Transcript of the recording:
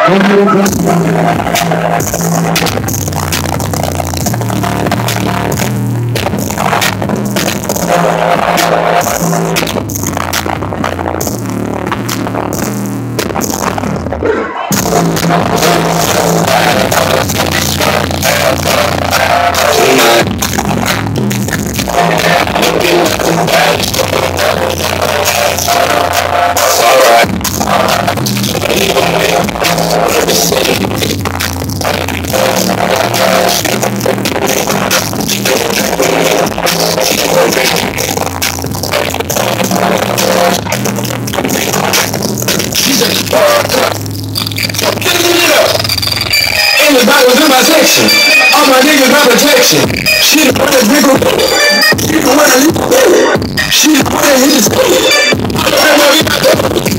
Everybody was in my section. All my niggas got protection. She the one that nigga. She the one that leave. She the one that hit the stage.